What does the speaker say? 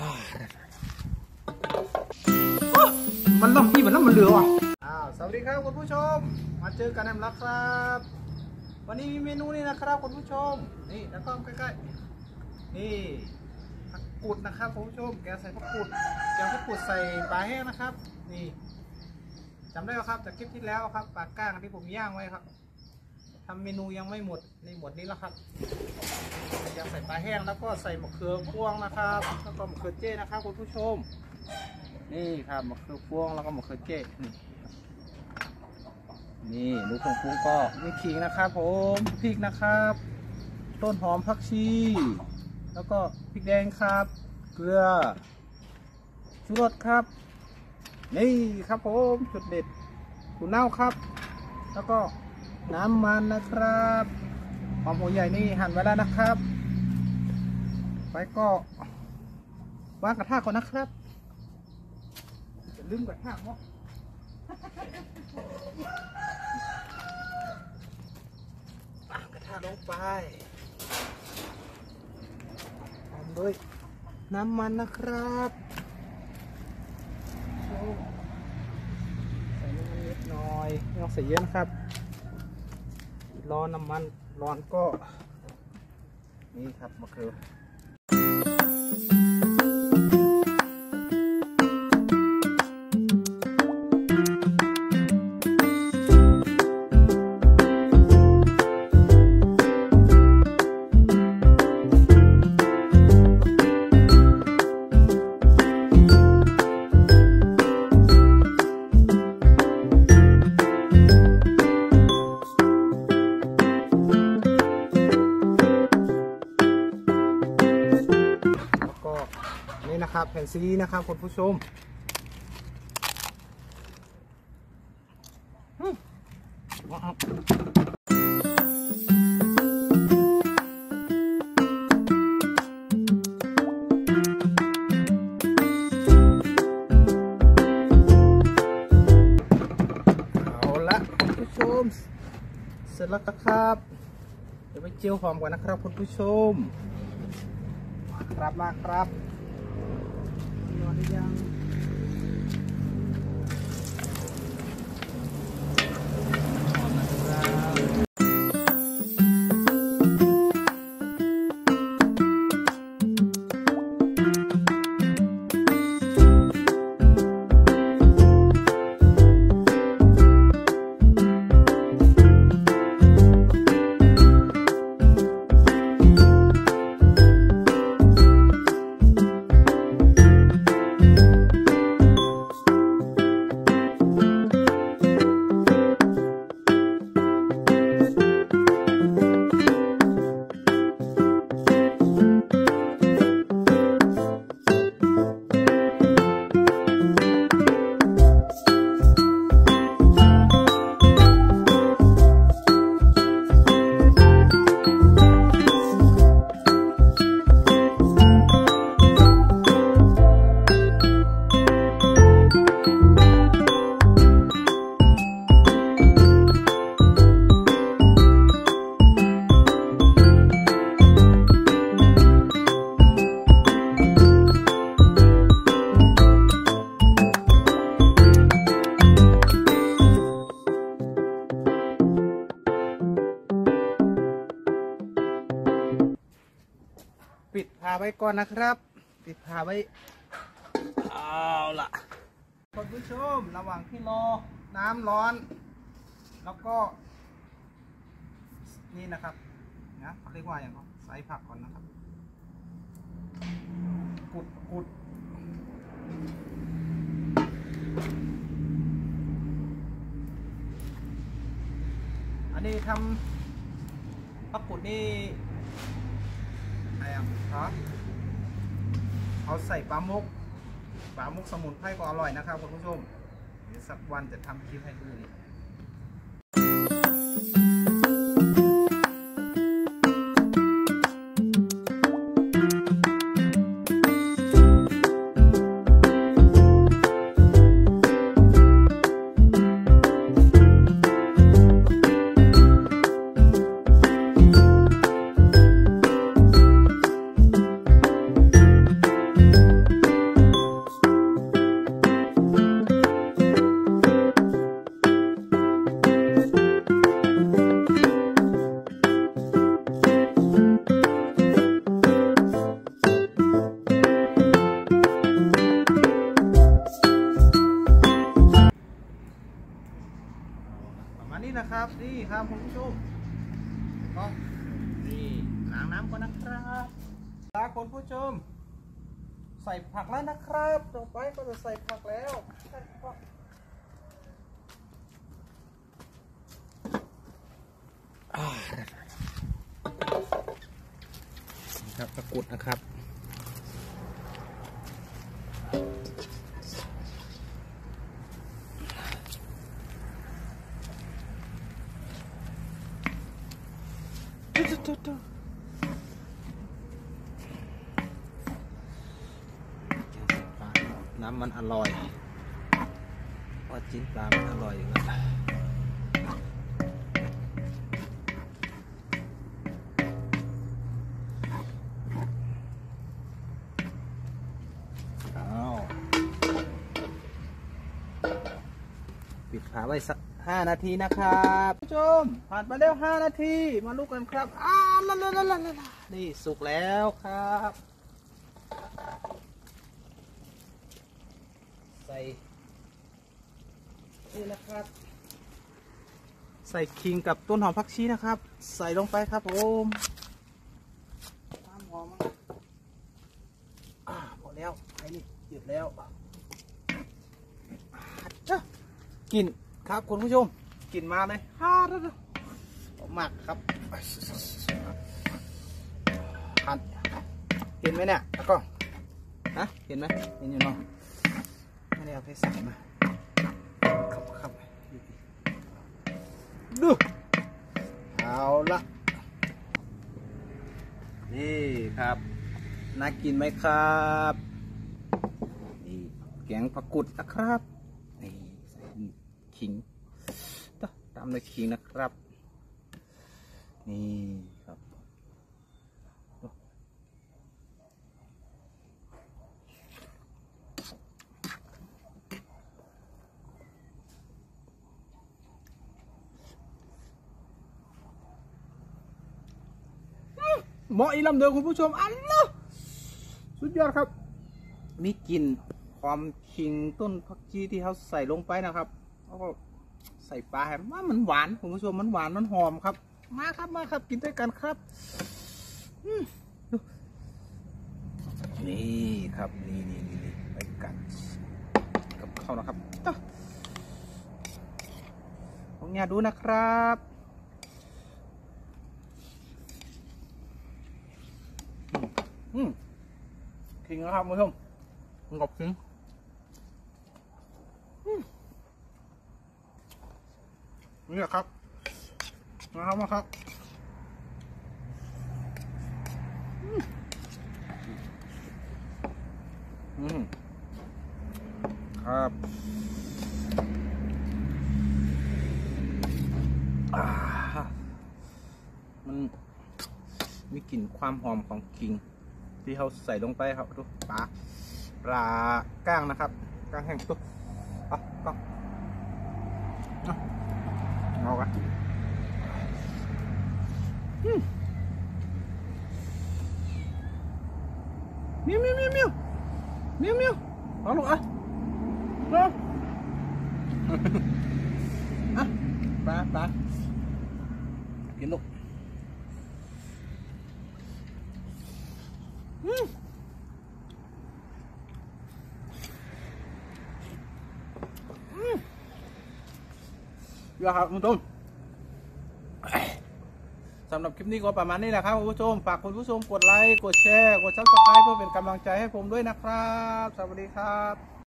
มันล่ำพี่มันล่ำมันเหลือว่ะสวัสดีครับคุณผู้ชมมาเจอกันแล้วครับวันนี้มีเมนูนี้นะครับคุณผู้ชมนี่แล้วก็ใกล้ๆนี่ผักกูดนะครับคุณผู้ชมแกใส่ผักกูดแกงผักกูดใส่ปลาแห้งนะครับนี่จำได้ไหมครับจากคลิปที่แล้วครับปลาก้างที่ผมย่างไว้ครับทำเมนูยังไม่หมดในหมดนี้แล้วครับยังใส่ปลาแห้งแล้วก็ใส่มะเขือพวงนะครับแล้วก็มะเขือเจ้นะครับคุณผู้ชมนี่ครับมะเขือพวงแล้วก็มะเขือเจ้นี่ลูกของพวงก็มีขิงนะครับผมพริกนะครับต้นหอมผักชีแล้วก็พริกแดงครับเกลือชูรสครับนี่ครับผมจุดเด็ดถั่วเน่าครับแล้วก็น้ำมันนะครับหอมหัวใหญ่นี่หั่นไว้แล้วนะครับไปก็วางกระทะก่อนนะครับจะลืมกระทะมั้งวางกระทะลงไปตามด้วยน้ำมันนะครับใส่น้ำมันนิดหน่อยไม่ต้องใส่เยอะนะครับร้อนน้ำมันร้อนก็นี่ครับมะเขือนี่นะครับแผ่นซีดีนะครับคุณผู้ชมว้าวเอาละคุณผู้ชมเสร็จแล้วครับเดี๋ยวไปเจียวหอมก่อนนะครับคุณผู้ชมครับมาครับนอนยังปิดฝาไว้ก่อนนะครับปิดฝาไว้เอาล่ะคุณผู้ชมระหว่างที่รอน้ำร้อนแล้วก็นี่นะครับนะเขาเรียกว่าอย่างไรใส่ผักก่อนนะครับกุดอันนี้ทำผักกุดนี่เขาใส่ปลาหมกสมุนไพรก็อร่อยนะครับคุณผู้ชมเดี๋ยวสักวันจะทำคลิปให้ดูนี่นี่ครับคุณผู้ชมก็นี่ล้างน้ำก่อนนะครับคุณผู้ชมใส่ผักแล้วนะครับต่อไปก็จะใส่ผักแล้วครับตะกุดนะครับน้ำมันอร่อยว่าจิ้นปลามันอร่อยอยู่แล้วปิดฝาไว้สัก5 นาทีนะครับผู้ชมผ่านไปแล้ว5 นาทีมาลุกกันครับนี่สุกแล้วครับใส่นี่นะครับใส่ขิงกับต้นหอมผักชีนะครับใส่ลงไปครับผมน้ำหอมพอแล้วไอ้นี่หยุดแล้วกลิ่นครับคุณผู้ชมกลิ่นมาเลยหมักครับเห็นไหมเนี่ยแล้วก็นะเห็นไหมเห็นอยู่เนาะไม่ได้เอาไปใส่มาครับดูเอาละนี่ครับน่ากินไหมครับนี่แกงผักกุดนะครับนี่ใส่ขิงตามด้วยขิงนะครับนี่ครับเหมาะอีลำเดิมคุณผู้ชมอันนะสุดยอดครับมีกลิ่นความขิงต้นผักชีที่เขาใส่ลงไปนะครับแล้วก็ใส่ปลาแฮมว่ามันหวานคุณผู้ชมมันหวานมันหอมครับมาครับกินด้วยกันครับนี่ครับนี่ไปกันกับข้าวนะครับผมอยากดูนะครับขิงนะครับคุณผู้ชมกรอบขิงนี่แหละครับมาครับครับมันมีกลิ่นความหอมของขิงที่เขาใส่ลงไปครับดูปลาก้างนะครับก้างแห้งตุ๊บก็เอากันมิวเอาลูกปลากินลูกเยอะครับคุณผู้ชมสำหรับคลิปนี้ก็ประมาณนี้แหละครับคุณผู้ชมฝากคุณผู้ชมกดไลค์กดแชร์กดซับสไครป์เพื่อเป็นกำลังใจให้ผมด้วยนะครับสวัสดีครับ